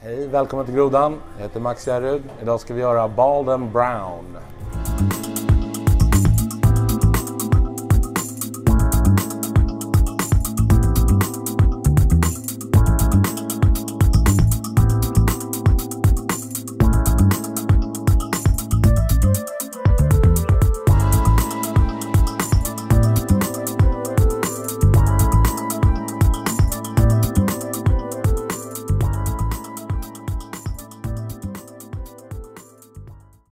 Hej, välkommen till Grodan. Jag heter Max Järrud. Idag ska vi göra Bald and Brown.